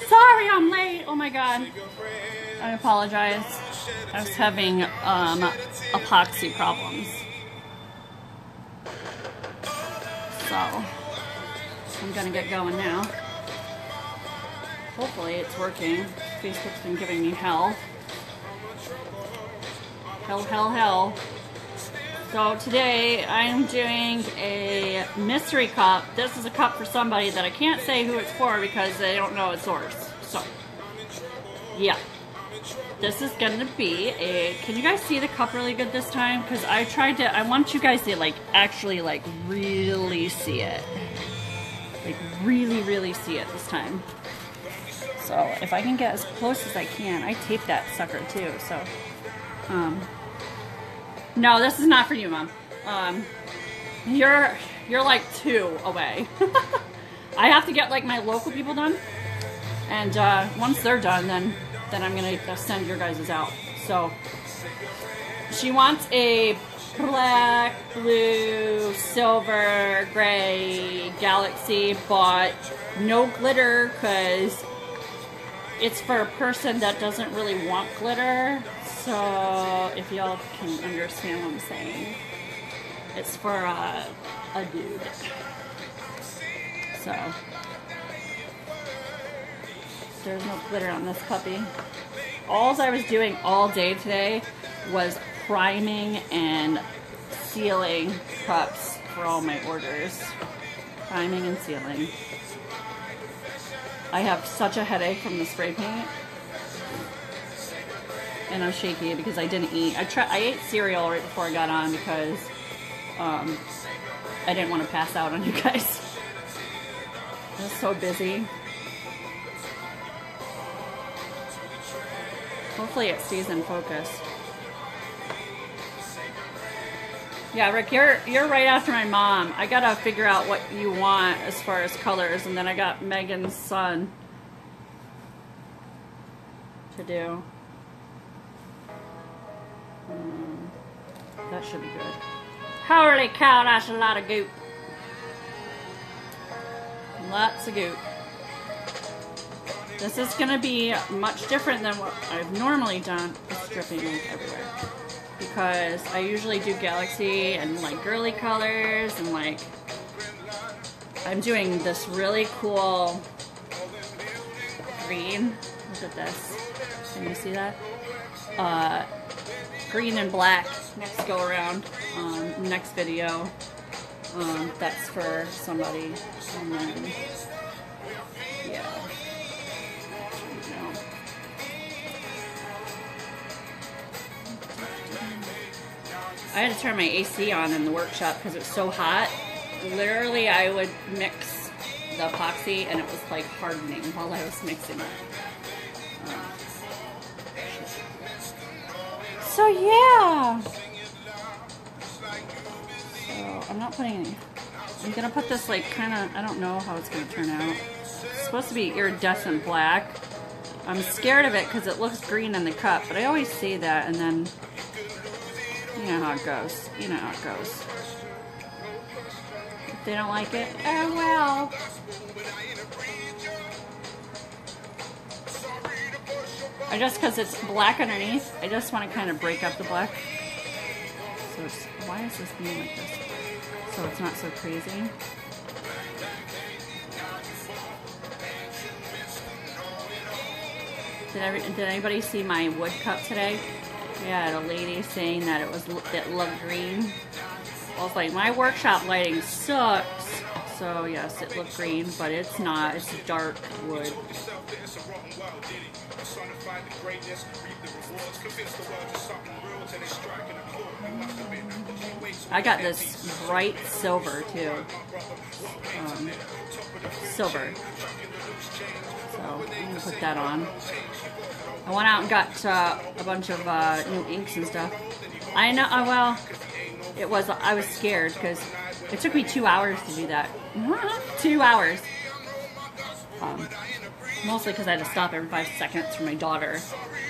sorry I'm late. Oh my god. I apologize. I was having epoxy problems. So I'm gonna get going now. Hopefully it's working. Facebook's been giving me hell. Hell. So today I'm doing a mystery cup. This is a cup for somebody that I can't say who it's for because they don't know its source. So, yeah. This is going to be a... Can you guys see the cup really good this time? Because I tried to... I want you guys to, like, actually, like, really see it. Like, really see it this time. So, if I can get as close as I can... I taped that sucker, too, so... No, this is not for you, Mom. You're like 2 away. I have to get like my local people done, and once they're done, then I'm gonna send your guys' out. So she wants a black, blue, silver, gray galaxy, but no glitter because it's for a person that doesn't really want glitter. So, if y'all can understand what I'm saying, it's for a dude. So, there's no glitter on this puppy. All I was doing all day today was priming and sealing cups for all my orders. Priming and sealing. I have such a headache from the spray paint. And I'm shaky because I didn't eat. I ate cereal right before I got on because I didn't want to pass out on you guys. I was so busy. Hopefully it stays in focus. Yeah, Rick, you're right after my mom. I gotta figure out what you want as far as colors, and then I got Megan's son to do. That should be good. Holy cow, that's a lot of goop. Lots of goop. This is going to be much different than what I've normally done. It's dripping ink everywhere. Because I usually do galaxy and like girly colors and like... I'm doing this really cool green. Look at this. Can you see that? Green and black next go around, next video. That's for somebody, and then yeah. I had to turn my AC on in the workshop because it was so hot. Literally, I would mix the epoxy and it was like hardening while I was mixing it. So yeah, so I'm not putting any, I'm gonna put this like kind of, I don't know how it's gonna turn out. It's supposed to be iridescent black. I'm scared of it because it looks green in the cup, but I always say that and then, you know how it goes. You know how it goes. If they don't like it, oh well. I just, because it's black underneath, I just want to kind of break up the black. So it's, why is this being like this? So it's not so crazy. Did anybody see my wood cup today? I had a lady saying that it looked green. I was like, my workshop lighting sucks. So yes, it looked green, but it's not. It's dark wood. I got this bright silver too. Silver. So I'm gonna put that on. I went out and got a bunch of new inks and stuff. I know. Well, I was scared because it took me 2 hours to do that. 2 hours. Mostly because I had to stop every 5 seconds for my daughter.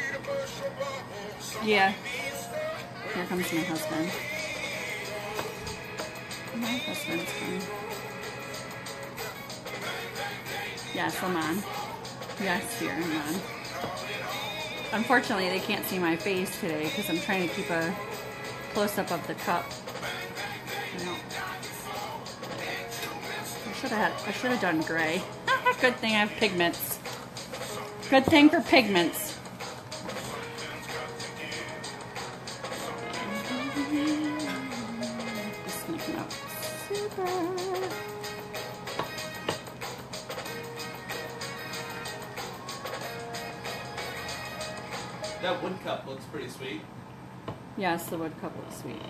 Yeah. Here comes my husband. My husband's coming. Yes, I'm on. Yes, dear Mom. Unfortunately, they can't see my face today because I'm trying to keep a close-up of the cup. I should have done gray. Good thing I have pigments. Good thing for pigments. Just gonna come out super. That wood cup looks pretty sweet. Yes, the wood cup looks sweet.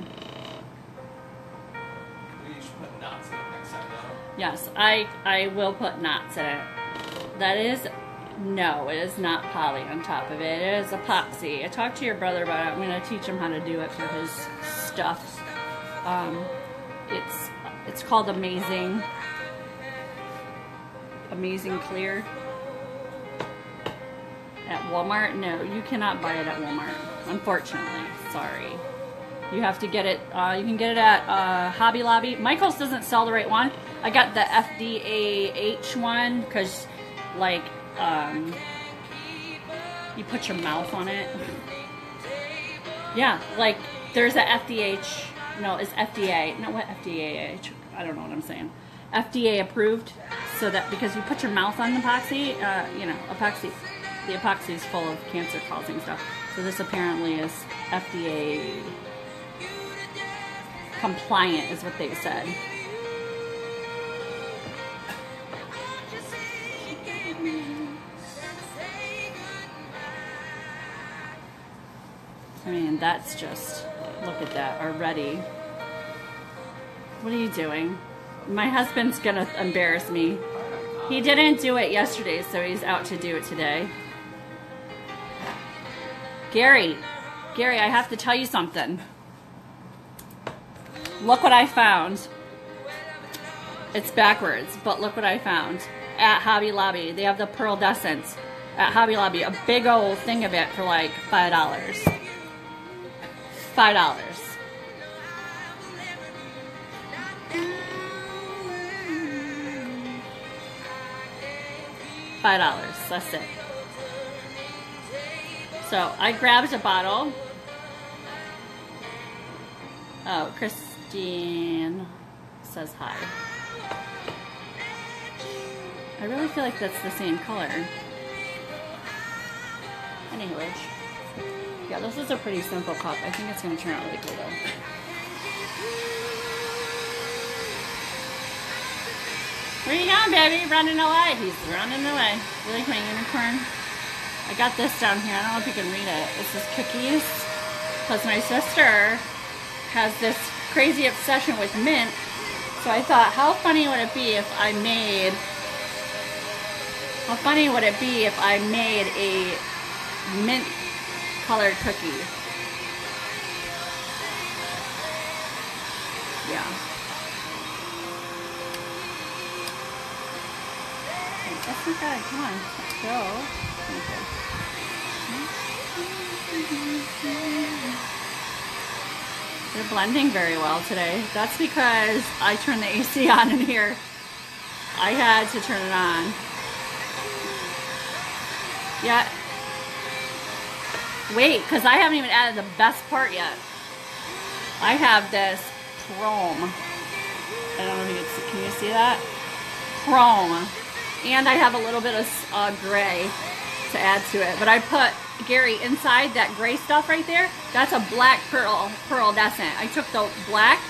Maybe you should put knots in it next time, though. Yes, I will put knots in it. That is, no, it is not poly on top of it. It is epoxy. I talked to your brother about it. I'm going to teach him how to do it for his stuff. It's called Amazing Clear. At Walmart? No, you cannot buy it at Walmart. Unfortunately, sorry. You have to get it, you can get it at Hobby Lobby. Michael's doesn't sell the right one. I got the FDAH one because, like, you put your mouth on it. Yeah, like, there's a FDH, no, it's FDA, not what FDAH, I don't know what I'm saying. FDA approved, so that, because you put your mouth on the epoxy, you know, epoxy, the epoxy is full of cancer-causing stuff. So this apparently is FDA compliant, is what they said. I mean, that's just, look at that already. What are you doing? My husband's gonna embarrass me. He didn't do it yesterday, so he's out to do it today. Gary, I have to tell you something. Look what I found. It's backwards, but look what I found. At Hobby Lobby, they have the pearlescence. At Hobby Lobby, a big old thing of it for like $5. $5. $5, that's it. So I grabbed a bottle. Oh, Christine says hi. I really feel like that's the same color. Anyways, yeah, this is a pretty simple cup. I think it's gonna turn out really cool though. Where you going, baby? Running away. He's running away. You like my unicorn? I got this down here. I don't know if you can read it. This is cookies. Because my sister has this crazy obsession with mint. So I thought, how funny would it be if I made... How funny would it be if I made a mint colored cookie? Yeah. That's not bad. Come on, let's go. They're blending very well today. That's because I turned the AC on in here. I had to turn it on. Yeah. Wait, because I haven't even added the best part yet. I have this chrome. I don't know if you can see. Can you see that? Chrome. And I have a little bit of gray to add to it. But I put, Gary, inside that gray stuff right there, that's a black pearlescent. I took the black,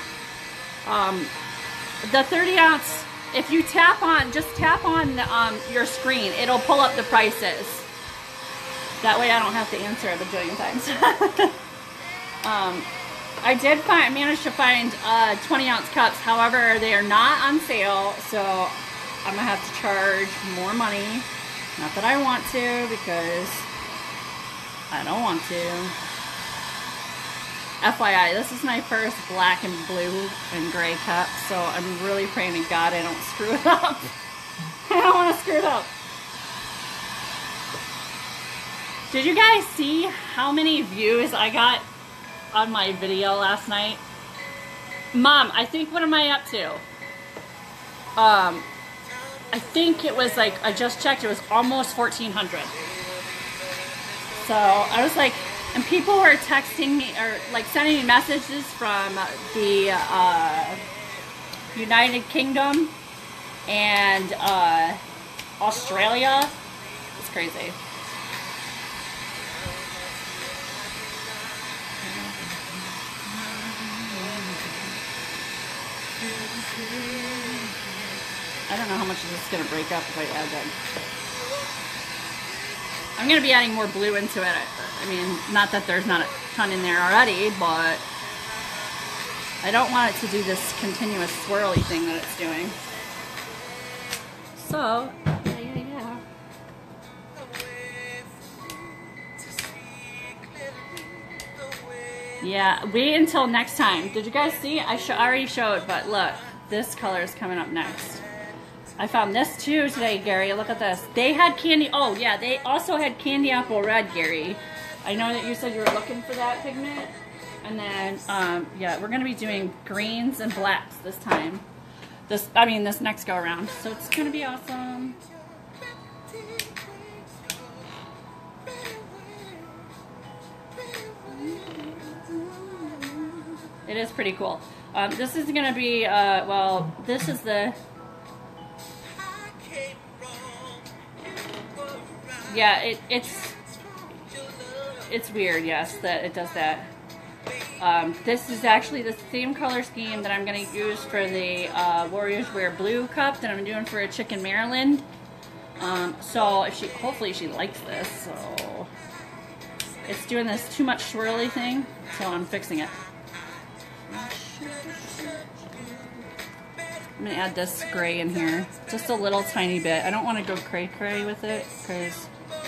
the 30 ounce, if you tap on, just tap on your screen, it'll pull up the prices. That way I don't have to answer it a bajillion times. I did manage to find 20 ounce cups. However, they are not on sale, so I'm gonna have to charge more money. Not that I want to, because I don't want to. FYI, this is my first black and blue and gray cup, so I'm really praying to God I don't screw it up. I don't want to screw it up. Did you guys see how many views I got on my video last night? Mom, I think, what am I up to? I think it was like, I just checked, it was almost 1,400. So I was like, and people were texting me or like sending me messages from the United Kingdom and Australia. It's crazy. I don't know how much this is going to break up if I add that. I'm going to be adding more blue into it. I mean, not that there's not a ton in there already, but I don't want it to do this continuous swirly thing that it's doing. So, yeah. Yeah, wait until next time. Did you guys see? I already showed, but look, this color is coming up next. I found this too today, Gary. Look at this. They had candy. Oh, yeah, they also had candy apple red, Gary. I know that you said you were looking for that pigment. And then, yeah, we're going to be doing greens and blacks this time. This next go around. So it's going to be awesome. It is pretty cool. This is going to be, well, this is the... Yeah, it's weird, yes, that it does that. This is actually the same color scheme that I'm going to use for the Warriors Wear Blue cup that I'm doing for a chick in Maryland. So if hopefully she likes this. So it's doing this too much swirly thing, so I'm fixing it. I'm going to add this gray in here, just a little tiny bit. I don't want to go cray-cray with it because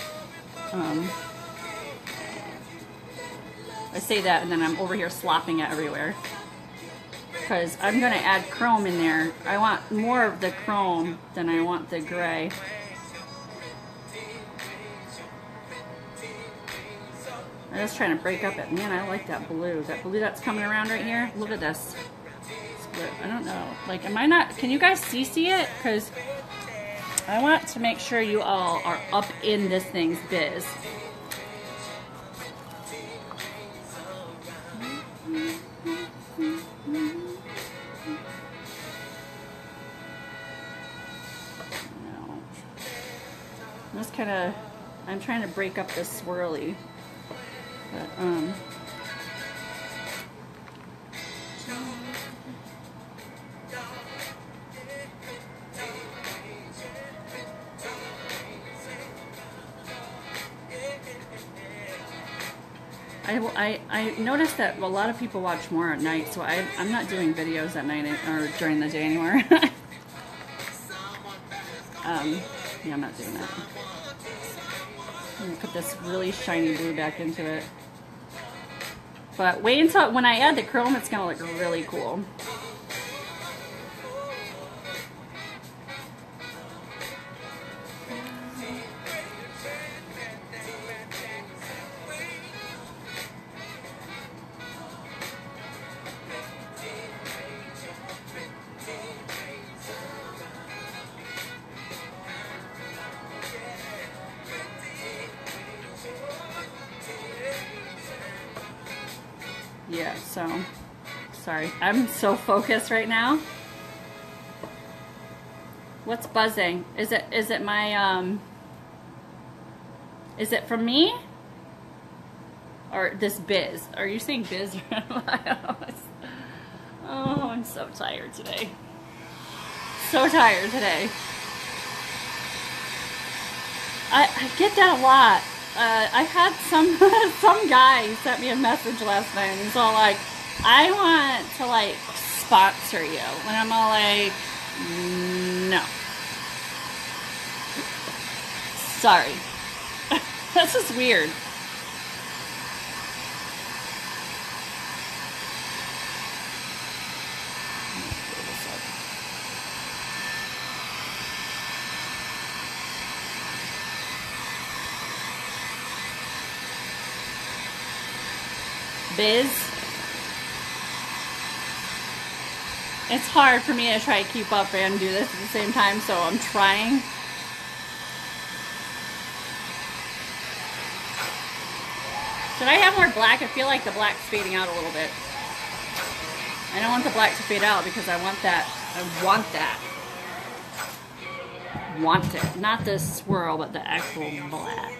I say that and then I'm over here slopping it everywhere because I'm going to add chrome in there. I want more of the chrome than I want the gray. I'm just trying to break up it. Man, I like that blue. That blue that's coming around right here. Look at this. I don't know. Like, am I not... Can you guys see it? Because I want to make sure you all are up in this thing's biz. I'm just kind of... I'm trying to break up this swirly. But, I noticed that a lot of people watch more at night, so I'm not doing videos at night or during the day anymore. Yeah, I'm not doing that. I'm gonna put this really shiny blue back into it. But wait until when I add the chrome, it's gonna look really cool. Yeah, so, sorry. I'm so focused right now. What's buzzing? Is it my, is it from me? Or this biz? Are you saying biz? Oh, I'm so tired today. So tired today. I get that a lot. I had some guy sent me a message last night and he's all like, I want to like sponsor you. And I'm all like, no. Sorry. This is weird. Biz. It's hard for me to try to keep up and do this at the same time, so I'm trying. Should I have more black? I feel like the black's fading out a little bit. I don't want the black to fade out because I want that. I want that. Want it. Not the swirl, but the actual black.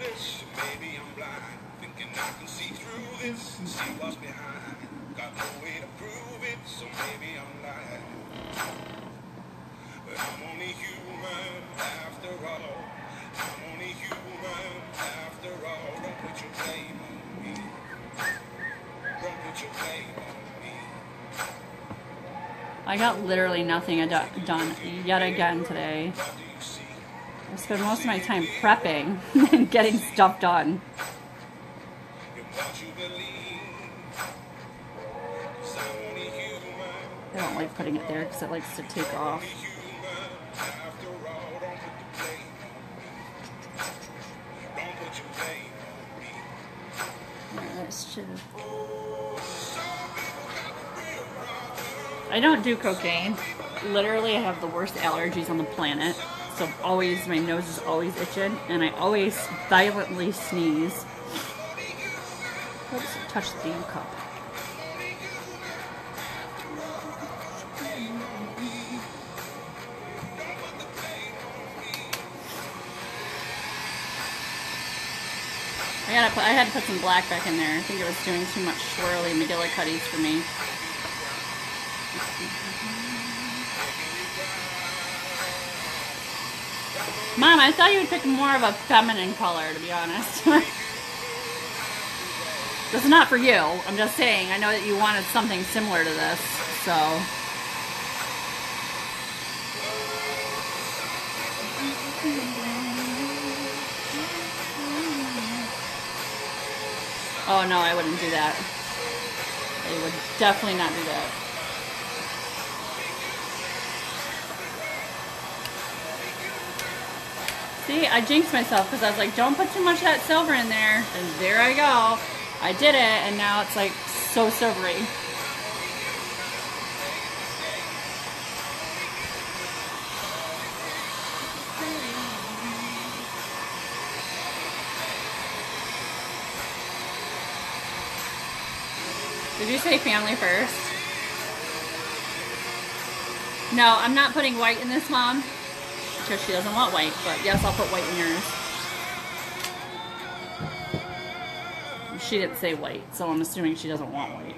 I got literally nothing done yet again today. I spend most of my time prepping and getting stuff done. I don't like putting it there because it likes to take off. That's true. I don't do cocaine. Literally, I have the worst allergies on the planet. So always, my nose is always itching, and I always violently sneeze. Oops, touch the cup. I had to put some black back in there. I think it was doing too much swirly McGillicuddies for me. Mom, I thought you would pick more of a feminine color, to be honest. This is not for you. I'm just saying, I know that you wanted something similar to this, so. Oh no, I wouldn't do that. I would definitely not do that. See, I jinxed myself because I was like, don't put too much of that silver in there. And there I go. I did it, and now it's like so silvery. Did you say family first? No, I'm not putting white in this, Mom. Because she doesn't want white, but yes, I'll put white in yours. She didn't say white, so I'm assuming she doesn't want white.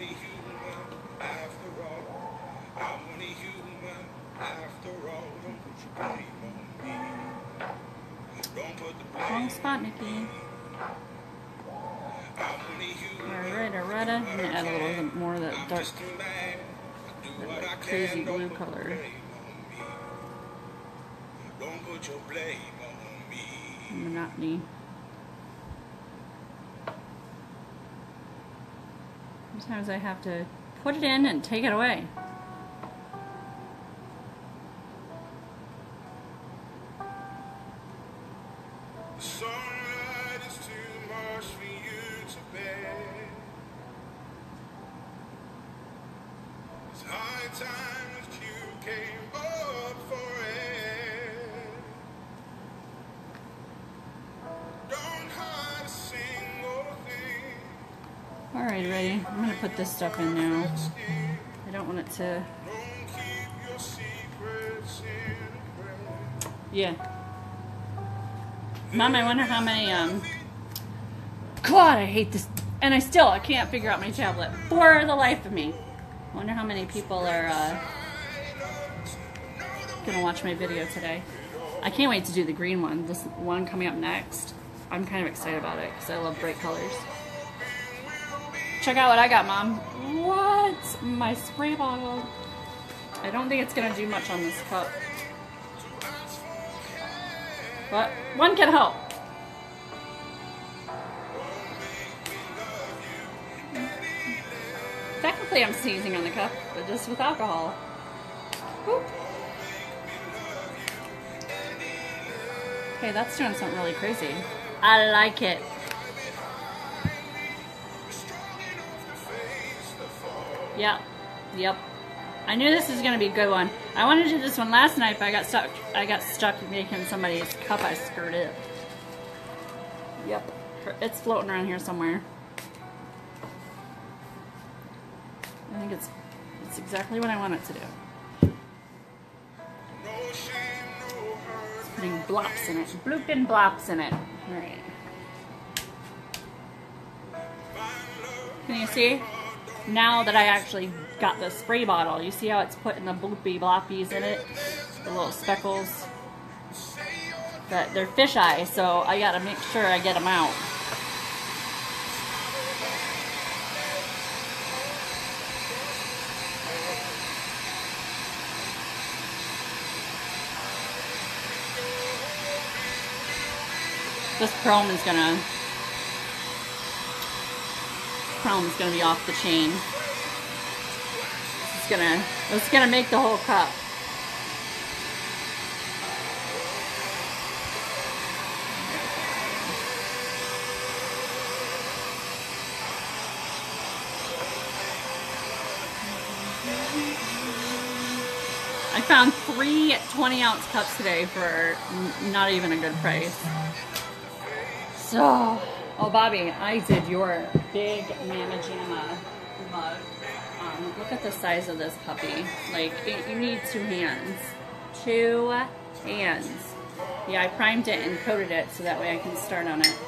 Wrong spot, Nikki. Alright. I'm gonna add a little bit more of that dark, that crazy blue color. Monotony. Sometimes I have to put it in and take it away. Alright, ready? I'm gonna put this stuff in now. I don't want it to... Yeah. Mom, I wonder how many, God, I hate this. And I can't figure out my tablet. For the life of me. I wonder how many people are, gonna watch my video today. I can't wait to do the green one. This one coming up next. I'm kind of excited about it because I love bright colors. Check out what I got, Mom. What? My spray bottle. I don't think it's going to do much on this cup. But one can hope. Technically, I'm sneezing on the cup, but just with alcohol. Whoop. Okay, that's doing something really crazy. I like it. Yep. I knew this was gonna be a good one. I wanted to do this one last night, but I got stuck making somebody's cup I screwed up. Yep. It's floating around here somewhere. I think it's exactly what I want it to do. It's putting blops in it. Blooping blops in it. Alright. Can you see? Now that I actually got the spray bottle, you see how it's putting the bloopy bloppies in it? The little speckles. But they're fish eyes, so I gotta make sure I get them out. This chrome is gonna be off the chain. It's gonna make the whole cup. I found 3 20-ounce cups today for not even a good price. So, oh Bobby, I did your big Mama Jamma mug. Look at the size of this puppy. Like, you need 2 hands. 2 hands. Yeah, I primed it and coated it so that way I can start on it.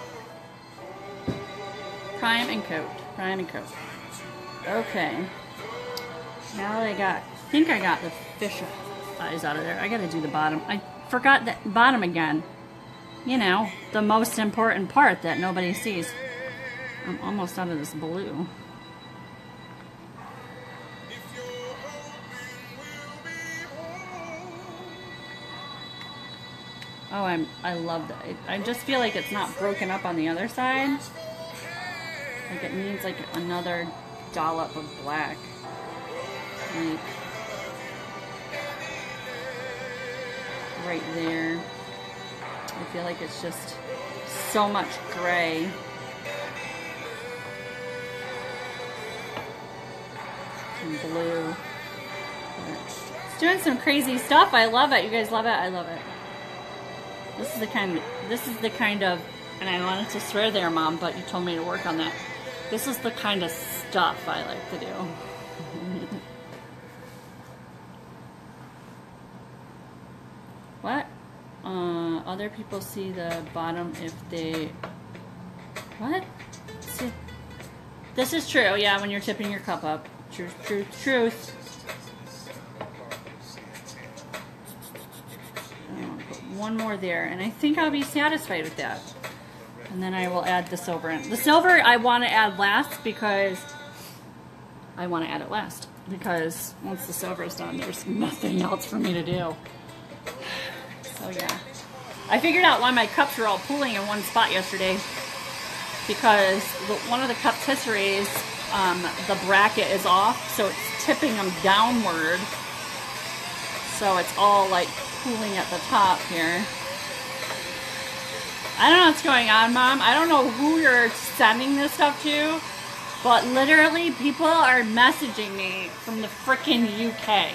Prime and coat. Prime and coat. Okay. Now I think I got the fish eyes out of there. I gotta do the bottom. I forgot that bottom again. You know, the most important part that nobody sees. I'm almost out of this blue. Oh, I love that. I just feel like it's not broken up on the other side. Like it needs like another dollop of black. Right there. I feel like it's just so much gray. And blue. It's doing some crazy stuff. I love it. You guys love it? I love it. This is the kind of, and I wanted to swear there, Mom, but you told me to work on that. This is the kind of stuff I like to do. What? Other people see the bottom if they... What? See, this is true, yeah, when you're tipping your cup up. Truth, truth, truth. I'm gonna put one more there, and I think I'll be satisfied with that. And then I will add the silver in. The silver I want to add last because... I want to add it last. Because once the silver is done, there's nothing else for me to do. So yeah. I figured out why my cups were all pooling in one spot yesterday. Because one of the cup tisseries, the bracket is off, so it's tipping them downward. So it's all like pooling at the top here. I don't know what's going on, Mom. I don't know who you're sending this stuff to, but literally people are messaging me from the frickin' UK.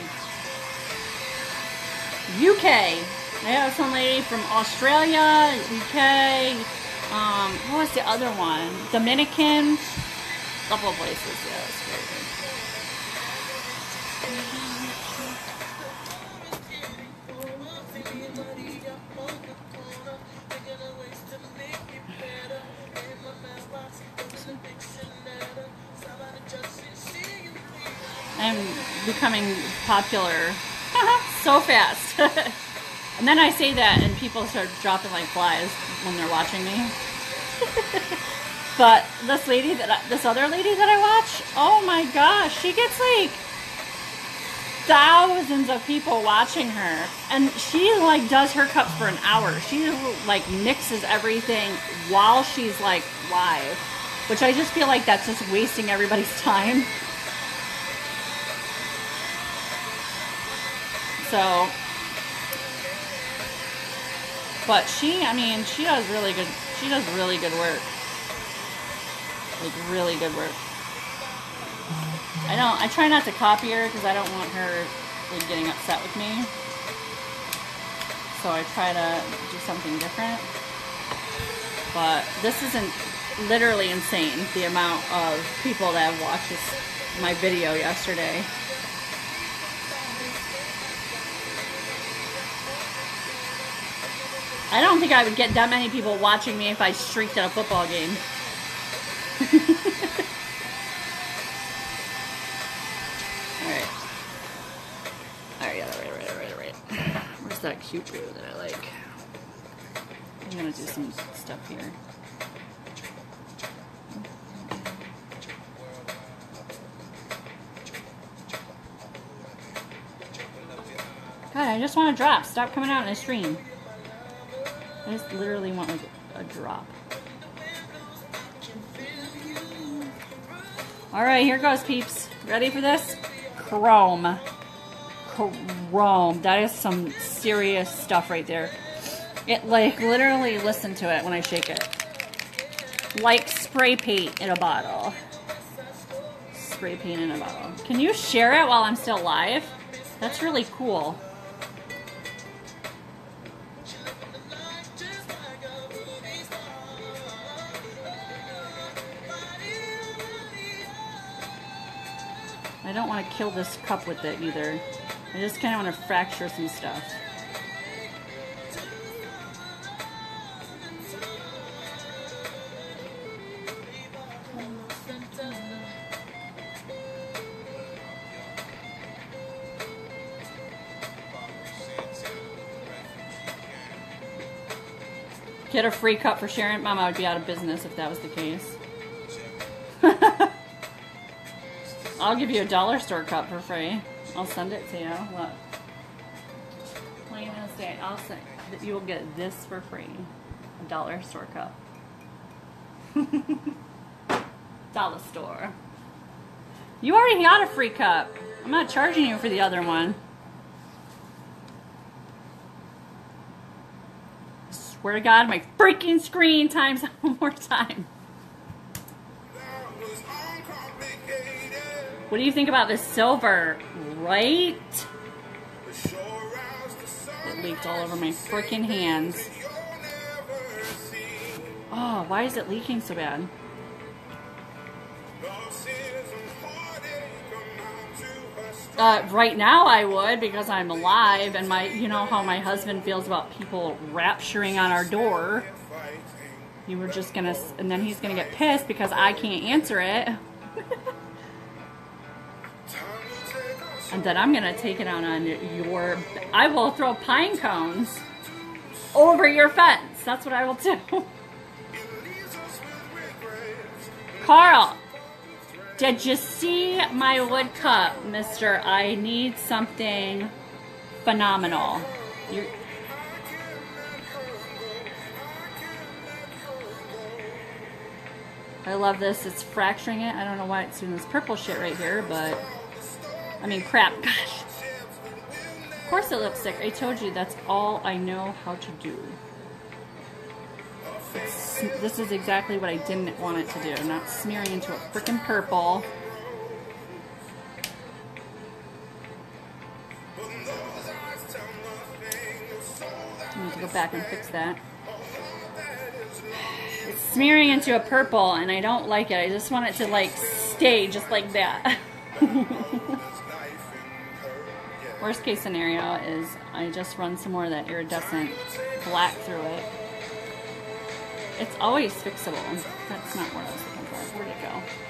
UK. I have some lady from Australia, UK, what was the other one? Dominican, a couple of places, yeah, it's crazy. I'm becoming popular so fast. And then I say that and people start dropping like flies when they're watching me. But this other lady that I watch, oh my gosh, she gets like thousands of people watching her. And she like does her cups for an hour. She like mixes everything while she's like live. Which I just feel like that's just wasting everybody's time. So... But I mean, she does really good work. Like, really good work. I try not to copy her because I don't want her like getting upset with me. So I try to do something different. But this isn't literally insane, the amount of people that have watched my video yesterday. I don't think I would get that many people watching me if I streaked at a football game. Alright. Where's that cute blue that I like? I'm gonna do some stuff here. God, I just want to drop. Stop coming out in a stream. I just literally want like a drop. Alright, here goes, peeps. Ready for this? Chrome. Chrome. That is some serious stuff right there. It, like, literally, listen to it when I shake it. Like spray paint in a bottle. Spray paint in a bottle. Can you share it while I'm still live? That's really cool. I don't want to kill this cup with it either. I just kind of want to fracture some stuff. Get a free cup for sharing. Mama would be out of business if that was the case. I'll give you a dollar store cup for free. I'll send it to you. Look. Plain as day. I'll say that you will get this for free. A dollar store cup. Dollar store. You already got a free cup. I'm not charging you for the other one. I swear to God, my freaking screen times one more time. What do you think about this silver, right? It leaked all over my freaking hands. Oh, why is it leaking so bad? Right now I would, because I'm alive, and you know how my husband feels about people rapturing on our door. You were just gonna, and then he's gonna get pissed because I can't answer it. And then I'm gonna take it out on your, I will throw pine cones over your fence. That's what I will do. Carl, did you see my wood cup, mister? I need something phenomenal. I love this. It's fracturing it. I don't know why it's doing this purple shit right here, but I mean, crap. Gosh. Of course the lipstick. I told you that's all I know how to do. This is exactly what I didn't want it to do. Not smearing into a freaking purple. I need to go back and fix that. It's smearing into a purple and I don't like it. I just want it to like stay just like that. Worst case scenario is I just run some more of that iridescent black through it. It's always fixable. That's not what I was looking for. Where'd it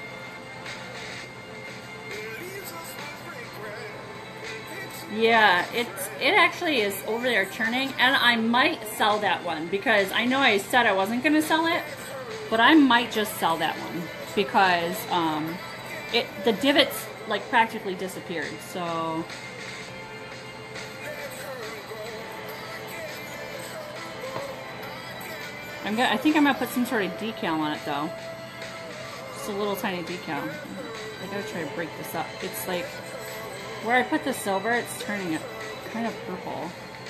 go? Yeah, it actually is over there turning, and I might sell that one because I know I said I wasn't going to sell it, but I might just sell that one because the divots like practically disappeared. So I think I'm gonna put some sort of decal on it though. Just a little tiny decal. I gotta try to break this up. It's like where I put the silver, it's turning it kind of purple.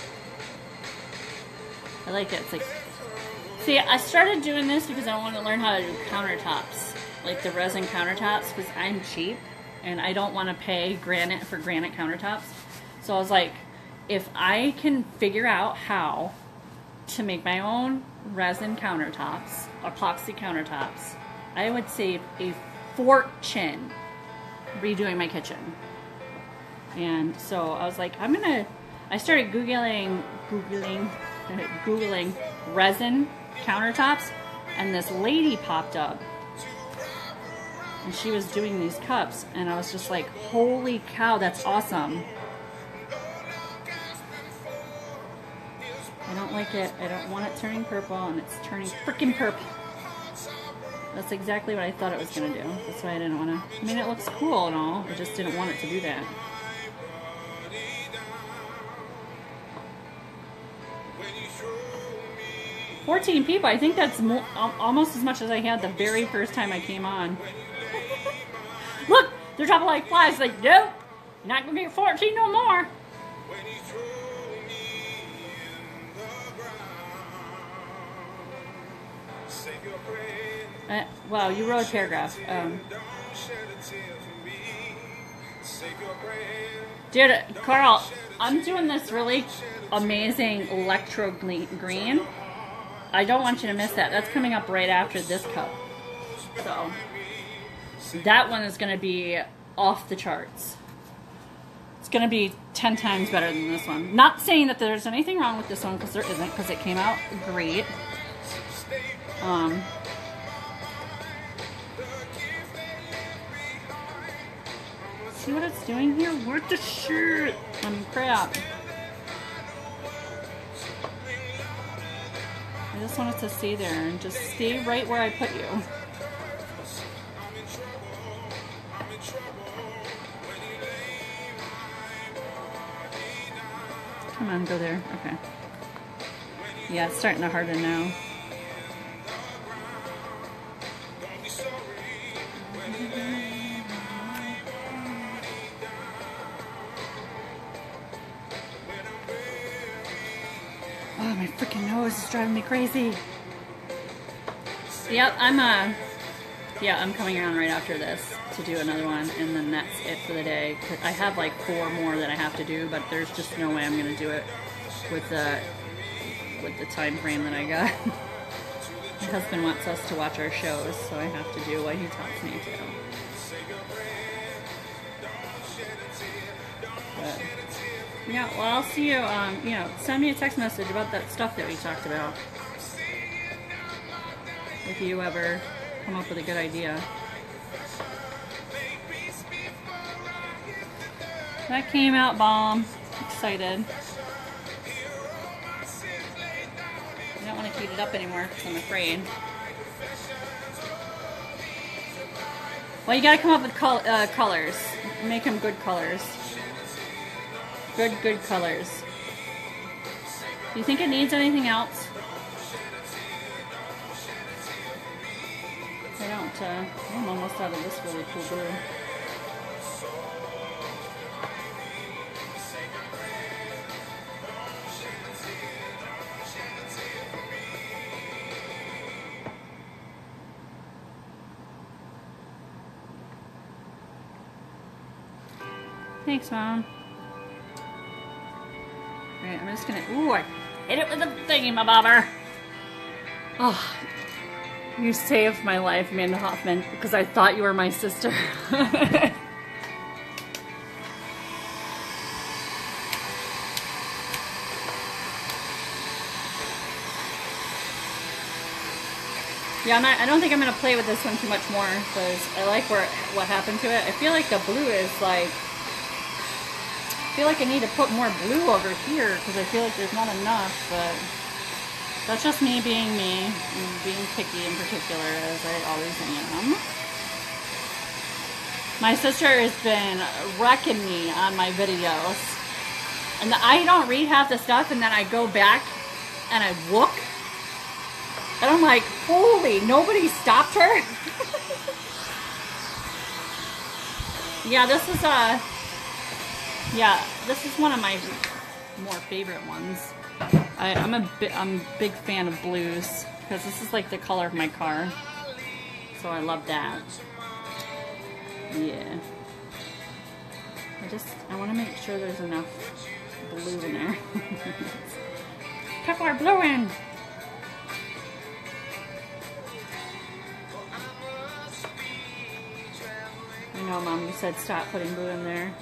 I like it. It's like, see, I started doing this because I want to learn how to do countertops, like the resin countertops, because I'm cheap. and I don't want to pay granite for granite countertops. So I was like, if I can figure out how to make my own resin countertops, epoxy countertops, I would save a fortune redoing my kitchen. And so I was like, I started Googling resin countertops, and this lady popped up. And she was doing these cups, and I was just like, holy cow, that's awesome. I don't like it. I don't want it turning purple, and it's turning freaking purple. That's exactly what I thought it was going to do. That's why I didn't want to. I mean, it looks cool and all. I just didn't want it to do that. $14 people. I think that's almost as much as I had the very first time I came on. Look, they're dropping like flies. Like, nope, not gonna get 14 no more. Wow, you wrote a paragraph. Dude, Carl, I'm doing this really amazing electro green. I don't want you to miss that. That's coming up right after this cup. So that one is going to be off the charts. It's going to be 10 times better than this one. Not saying that there's anything wrong with this one, because there isn't, because it came out great. See what it's doing here? What the shit? Crap. I just wanted to stay there and just stay right where I put you. Come on, go there. Okay. Yeah, it's starting to harden now. Oh, my freaking nose is driving me crazy. Yep, I'm coming around right after this to do another one, and then that's it for the day. I have like 4 more that I have to do, but there's just no way I'm gonna do it with the time frame that I got. My husband wants us to watch our shows, so I have to do what he tells me to. But, yeah, well, I'll see you, send me a text message about that stuff that we talked about. If you ever come up with a good idea. That came out bomb. Excited. I don't want to heat it up anymore because I'm afraid. Well, you gotta come up with colors. Make them good colors. Good colors. Do you think it needs anything else? I don't, I'm almost out of this really cool blue. Thanks, Mom. Alright, I'm just gonna... Ooh, I hit it with a thingy-ma-bobber. Oh, you saved my life, Amanda Hoffman, because I thought you were my sister. Yeah, I don't think I'm going to play with this one too much more, because I like what happened to it. I feel like the blue is like... I feel like I need to put more blue over here, because I feel like there's not enough, but... That's just me being me, and being picky in particular, as I always am. My sister has been wrecking me on my videos. And I don't read half the stuff, and then I go back and I look. And I'm like, holy, nobody stopped her? Yeah, this is one of my more favorite ones. I'm a big fan of blues, because this is like the color of my car. So I love that. Yeah. I want to make sure there's enough blue in there. Put our blue in. I know, Mom, you said stop putting blue in there.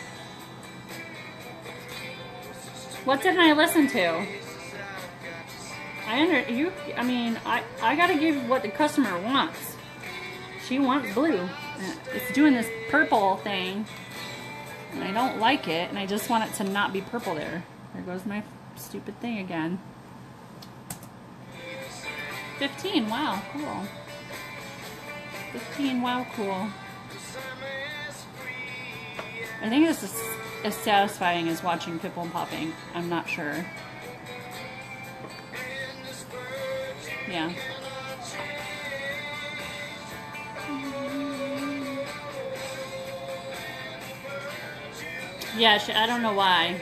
What didn't I listen to? I mean, I gotta give what the customer wants. She wants blue. It's doing this purple thing, and I don't like it, and I just want it to not be purple there. There goes my stupid thing again. 15, wow, cool. 15, wow, cool. I think this is as satisfying as watching pimple popping. I'm not sure. Yeah. Yeah, I don't know why.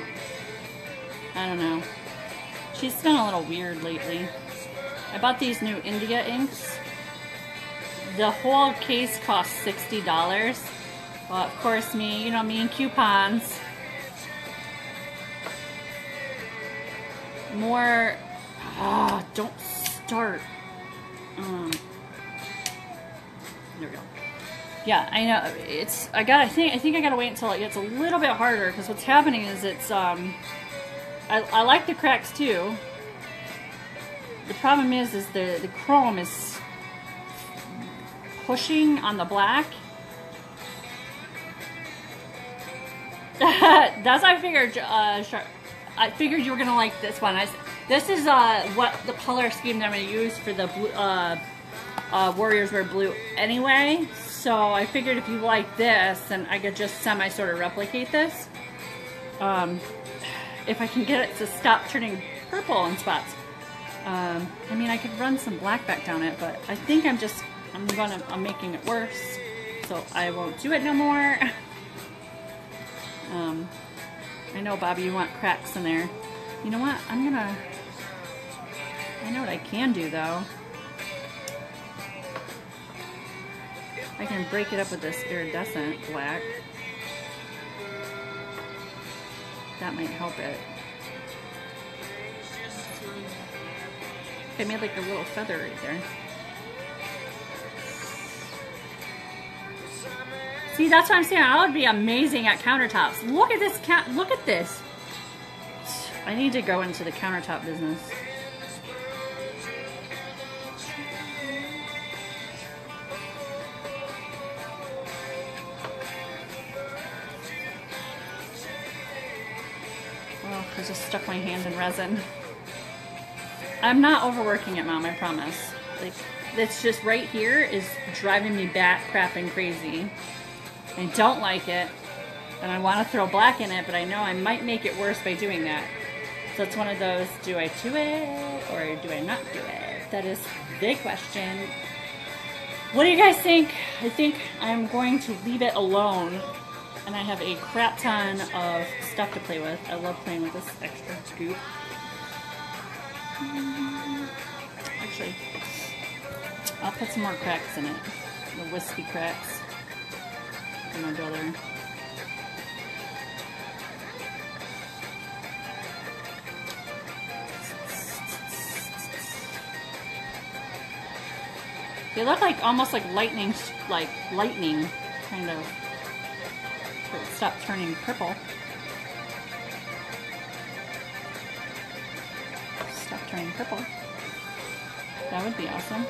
I don't know. She's been a little weird lately. I bought these new India inks. The whole case cost $60. Well, of course, me and coupons. More. Don't start. There we go. Yeah, I know. I think I gotta wait until it gets a little bit harder, because what's happening is I like the cracks too. The problem is the chrome is pushing on the black. That's what I figured. I figured you were gonna like this one. This is what the color scheme that I'm gonna use for the blue, Warriors Wear Blue anyway. So I figured if you like this, then I could just sort of replicate this. If I can get it to stop turning purple in spots. I mean, I could run some black back down it, but I think I'm making it worse. So I won't do it no more. I know, Bobby, you want cracks in there. You know what? I know what I can do, though. I can break it up with this iridescent black. That might help it. I made like a little feather right there. See, that's what I'm saying. I would be amazing at countertops. Look at this look at this. I need to go into the countertop business. Oh, I just stuck my hand in resin. I'm not overworking it, Mom, I promise. Like, it's just right here is driving me bat crapping crazy. I don't like it, and I want to throw black in it, but I know I might make it worse by doing that. So it's one of those, do I do it, or do I not do it? That is the question. What do you guys think? I think I'm going to leave it alone, and I have a crap ton of stuff to play with. I love playing with this extra scoop. Actually, I'll put some more cracks in it. The wispy cracks. For my brother. They look like almost like lightning kind of. So it stopped turning purple. Stop turning purple. That would be awesome.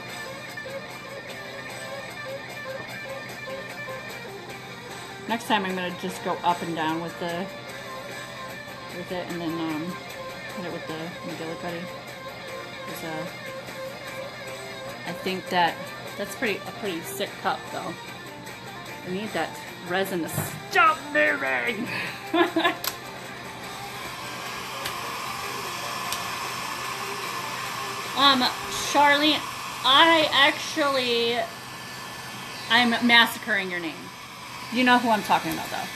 Next time I'm gonna just go up and down with it, and then hit it with the McGillicuddy. Because I think that's a pretty sick cup though. I need that resin to stop moving. Charlene, I'm massacring your name. You know who I'm talking about, though.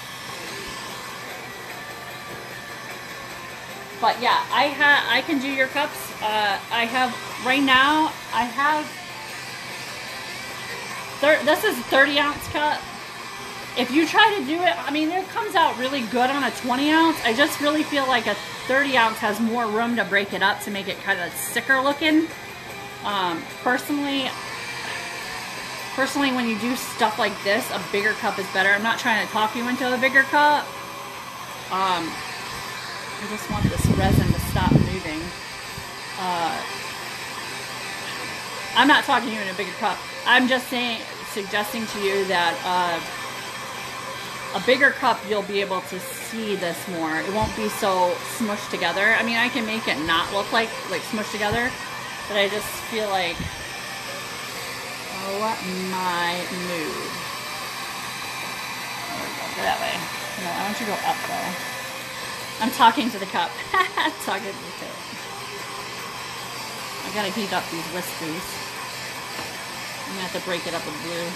But yeah, I can do your cups. I have right now. I have. This is a 30-ounce cup, if you try to do it, I mean, it comes out really good on a 20 ounce. I just really feel like a 30 ounce has more room to break it up to make it kind of sicker looking. Personally, when you do stuff like this, a bigger cup is better. I'm not trying to talk you into a bigger cup. I just want this resin to stop moving. I'm not talking you in a bigger cup. I'm just suggesting to you that a bigger cup, you'll be able to see this more. It won't be so smushed together. I mean, I can make it not look like smushed together, but I just feel like, oh my mood. There we go, go that way. No, I want you to go up though. I'm talking to the cup. Talking to the cup. I gotta heat up these whiskers. I'm gonna have to break it up with glue.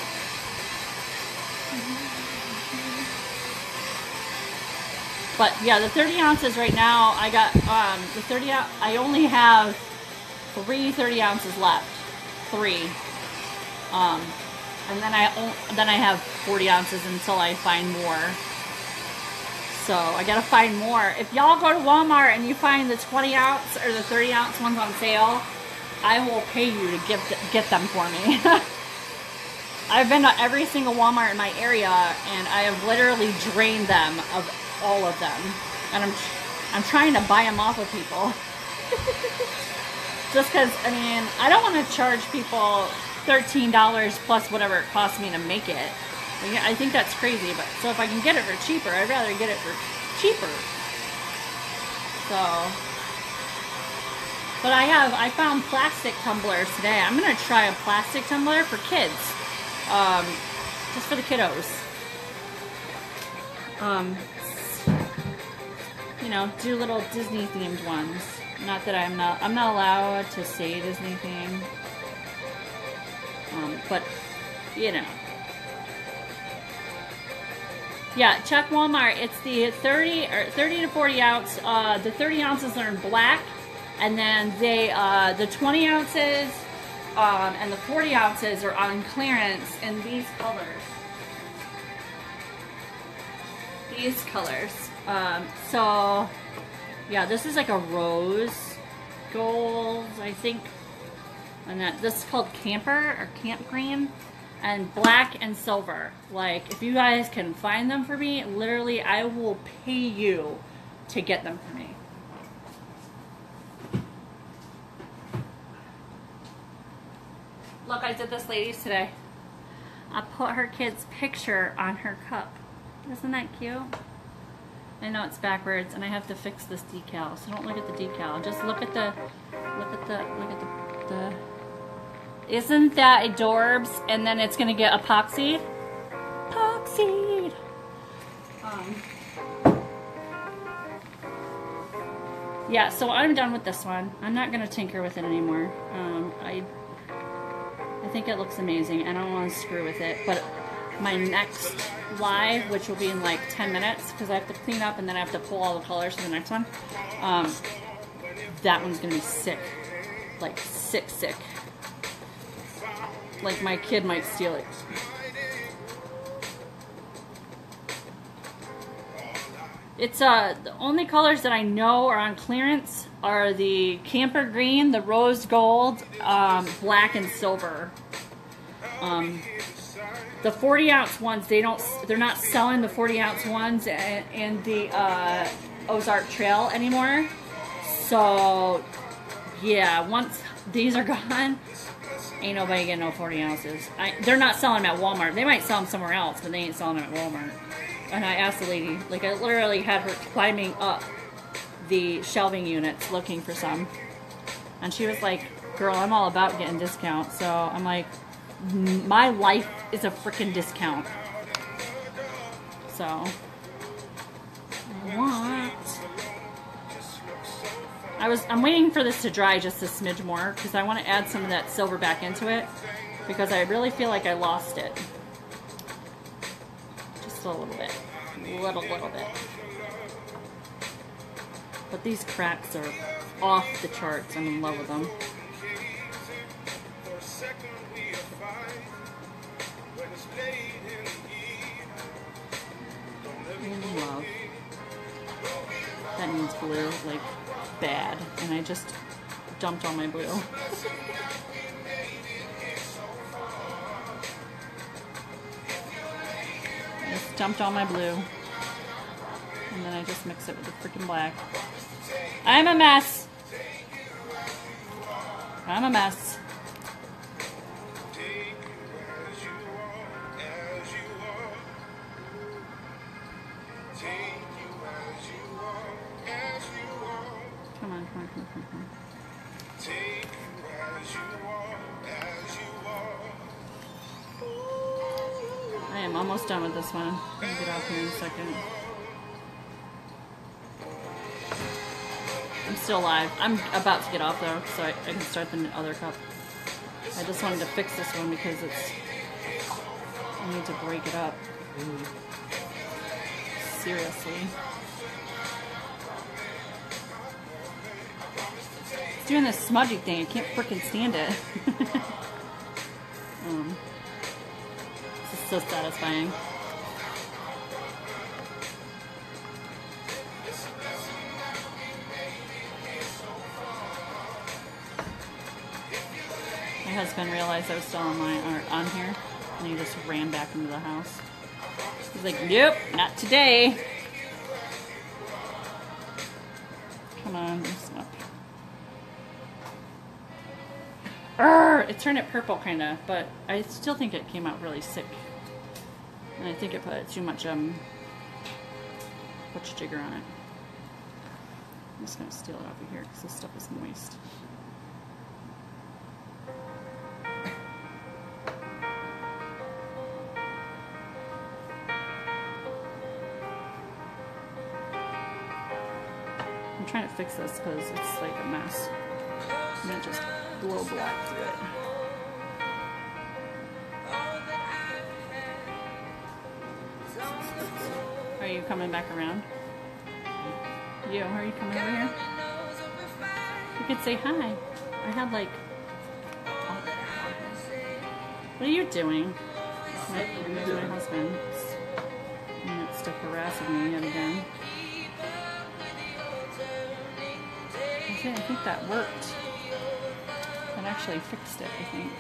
But yeah, the 30 ounces right now, I got the 30 ounce, I only have 3 30 ounces left. 3. And then I have 40 ounces until I find more. So I gotta find more. If y'all go to Walmart and you find the 20 ounce or the 30 ounce ones on sale, I will pay you to get them for me. I've been to every single Walmart in my area and I have literally drained them of all of them. And I'm trying to buy them off of people. Just because, I mean, I don't want to charge people $13 plus whatever it costs me to make it. I think that's crazy, but so if I can get it for cheaper, I'd rather get it for cheaper. So, but I found plastic tumblers today. I'm gonna try a plastic tumbler for kids, just for the kiddos. You know, do little Disney themed ones. Not that I'm not allowed to say Disney theme, but you know. Yeah, check Walmart. It's the 30 to 40 ounce. The 30 ounces are in black, and then the 20 ounces and the 40 ounces are on clearance in these colors. These colors. So yeah, this is like a rose gold, I think, and this is called Camper or Camp Green. And black and silver. Like, if you guys can find them for me, literally, I will pay you to get them for me. Look, I did this ladies today. I put her kid's picture on her cup. Isn't that cute? I know it's backwards, and I have to fix this decal. So don't look at the decal. Just look at the. Isn't that adorbs? And then it's gonna get epoxied. Epoxied. Yeah, so I'm done with this one. I'm not gonna tinker with it anymore. I think it looks amazing. I don't want to screw with it. But my next live, which will be in like 10 minutes, because I have to clean up and then I have to pull all the colors for the next one. That one's gonna be sick. Like sick. Like my kid might steal it. It's the only colors that I know are on clearance are the Camper Green, the Rose Gold, black and silver. The 40 ounce ones, they're not selling the 40 ounce ones in the Ozark Trail anymore. So yeah, once these are gone, ain't nobody getting no 40 ounces. They're not selling them at Walmart. They might sell them somewhere else, but they ain't selling them at Walmart. And I asked the lady, like I literally had her climbing up the shelving units looking for some. And she was like, girl, I'm all about getting discounts. So I'm like, my life is a freaking discount. So, I'm waiting for this to dry just a smidge more because I want to add some of that silver back into it because I really feel like I lost it. Just a little bit. Little bit. But these cracks are off the charts. I'm in love with them. Love. That needs blue, like, bad. And I just dumped all my blue. I just dumped all my blue. And then I just mix it with the freaking black. I'm a mess. I'm a mess. Come on, come on, come on, come on, come on. I am almost done with this one. I'm gonna get off here in a second. I'm still alive. I'm about to get off though, so I can start the other cup. I just wanted to fix this one because I need to break it up. Seriously. It's doing this smudgy thing. I can't freaking stand it. This is so satisfying. My husband realized I was still on here, and he just ran back into the house. He's like, "Nope, not today." Come on, up. It turned it purple, kind of, but I still think it came out really sick. And I think it put too much jigger on it. I'm just gonna steal it off of here because this stuff is moist. I'm trying to fix this because it's like a mess. I'm gonna just blow black through it. Are you coming back around? You, are you coming over here? You could say hi. I had like... What are you doing? My husband. And it's still harassing me yet again. I think that worked. That actually fixed it, I think.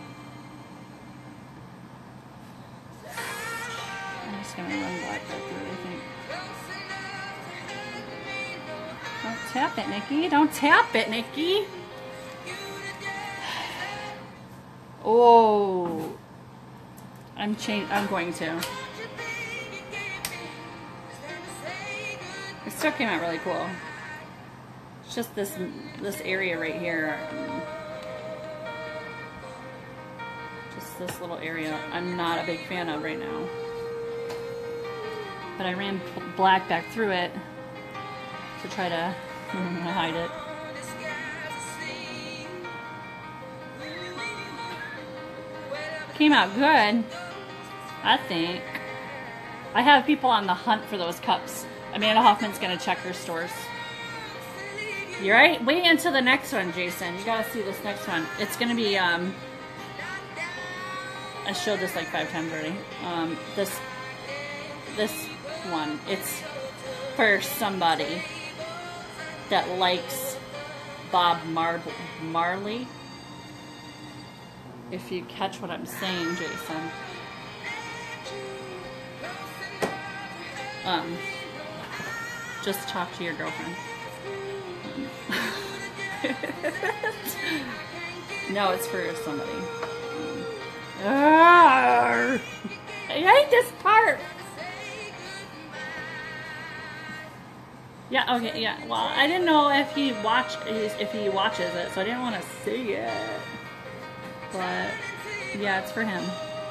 I'm just gonna run black back through it, I think. Don't tap it, Nikki. Don't tap it, Nikki. Oh. I'm going to. It still came out really cool. It's just this area right here. Just this little area I'm not a big fan of right now. But I ran black back through it to try to hide it. Came out good, I think. I have people on the hunt for those cups. Amanda Hoffman's gonna check her stores. You right? Wait until the next one, Jason. You gotta see this next one. It's gonna be, I showed this like 5 times already. This one. It's for somebody that likes Bob Marley. If you catch what I'm saying, Jason. Just talk to your girlfriend. No, it's for somebody. I hate this part. Yeah, okay, yeah. Well, I didn't know if he watches it, so I didn't want to see it. But yeah, it's for him.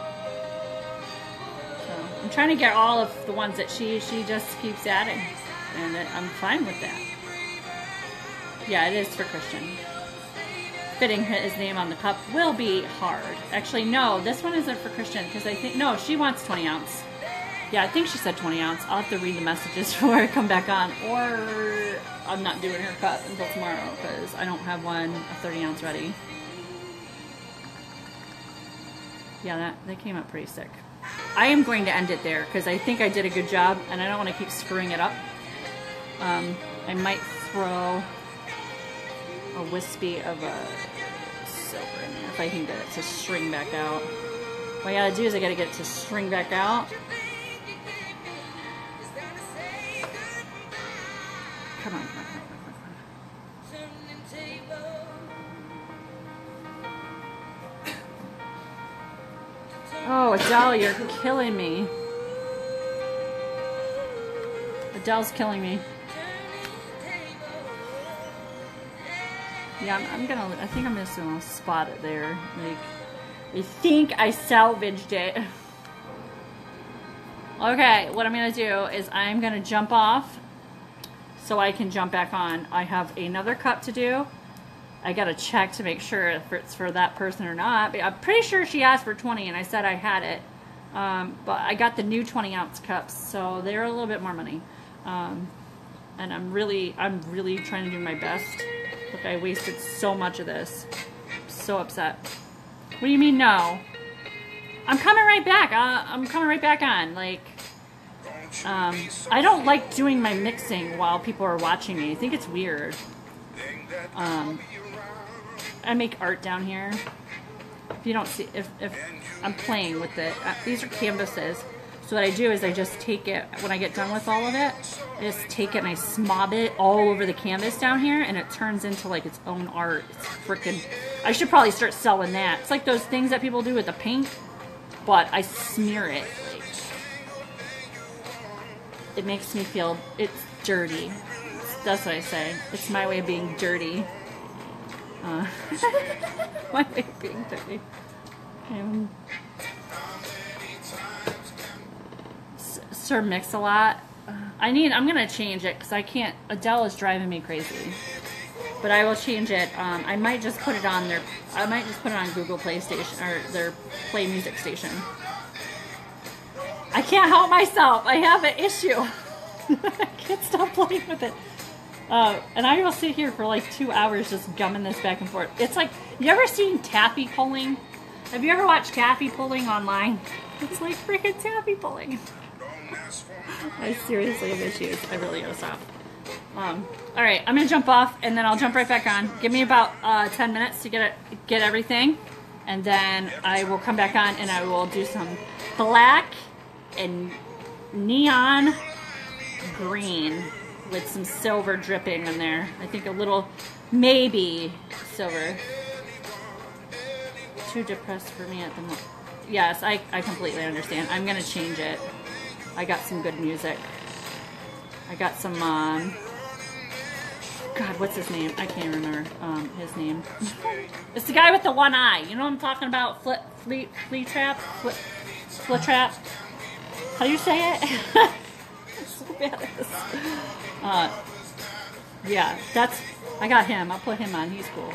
So I'm trying to get all of the ones that she just keeps adding, and I'm fine with that. Yeah, it is for Christian. Fitting his name on the cup will be hard. Actually, no, this one isn't for Christian because I think, no, she wants 20 ounce. Yeah, I think she said 20 ounce. I'll have to read the messages before I come back on, or I'm not doing her cup until tomorrow because I don't have a 30 ounce ready. Yeah, they came out pretty sick. I am going to end it there because I think I did a good job and I don't want to keep screwing it up. I might throw a wispy of a silver in there if I can get it to string back out. What I gotta do is I gotta get it to string back out. Come on, come on, come on, come on. Oh, Adele, you're killing me. Adele's killing me. Yeah, I think I'm just gonna spot it there. Like, I think I salvaged it. Okay, what I'm gonna do is I'm gonna jump off so I can jump back on. I have another cup to do. I gotta check to make sure if it's for that person or not. But I'm pretty sure she asked for 20 and I said I had it. But I got the new 20-ounce cups, so they're a little bit more money. And I'm really trying to do my best. Look, I wasted so much of this. I'm so upset. What do you mean no? I'm coming right back. I'm coming right back on. Like, I don't like doing my mixing while people are watching me. I think it's weird. I make art down here. If you don't see, if I'm playing with it, these are canvases. So what I do is I just take it, when I get done with all of it, I just take it and I smob it all over the canvas down here and it turns into like its own art. It's freaking, I should probably start selling that. It's like those things that people do with the paint, but I smear it. Like, it makes me feel, it's dirty. That's what I say. It's my way of being dirty. My way of being dirty. Sir Mix-a-Lot. I'm gonna change it because I can't. Adele is driving me crazy. But I will change it. I might just put it on their. I might just put it on Google Play Station or their Play Music Station. I can't help myself. I have an issue. I can't stop playing with it. And I will sit here for like 2 hours just gumming this back and forth. It's like, you ever seen taffy pulling? Have you ever watched taffy pulling online? It's like freaking taffy pulling. I seriously have issues. I really gotta stop. Alright, I'm gonna jump off and then I'll jump right back on. Give me about 10 minutes to get everything. And then I will come back on and I will do some black and neon green with some silver dripping in there. I think a little, maybe silver. Too depressed for me at the moment. Yes, I completely understand. I'm gonna change it. I got some good music. I got some, God, what's his name? I can't remember his name. It's the guy with the one eye. You know what I'm talking about? Flea Trap? Trap? How do you say it? I'm so bad at this. Yeah, I got him. I'll put him on. He's cool.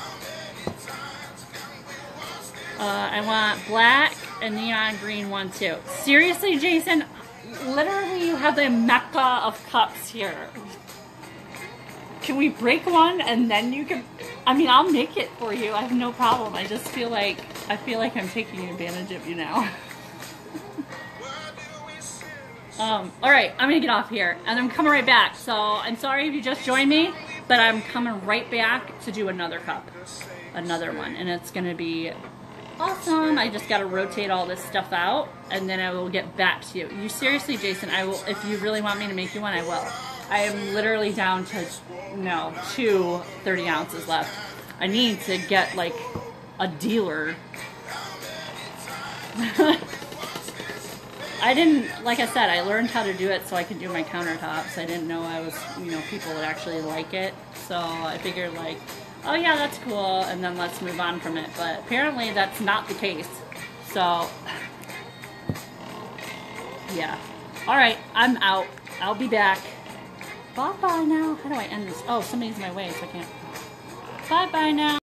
I want black and neon green one too. Seriously, Jason? Literally, you have the mecca of cups here. Can we break one and then you can... I mean, I'll make it for you. I have no problem. I just feel like... I'm taking advantage of you now. Alright, I'm gonna get off here. And I'm coming right back. So, I'm sorry if you just joined me, but I'm coming right back to do another cup. Another one. And it's gonna be... awesome. I just gotta rotate all this stuff out and then I will get back to you. You seriously, Jason, I will, if you really want me to make you one, I will. I am literally down to, no, 2 30 ounces left. I need to get like a dealer. I didn't, like I said, I learned how to do it so I could do my countertops. I didn't know people would actually like it. So I figured like, oh yeah, that's cool, and then let's move on from it. But apparently that's not the case. So, yeah. Alright, I'm out. I'll be back. Bye-bye now. How do I end this? Oh, somebody's in my way, so I can't. Bye-bye now.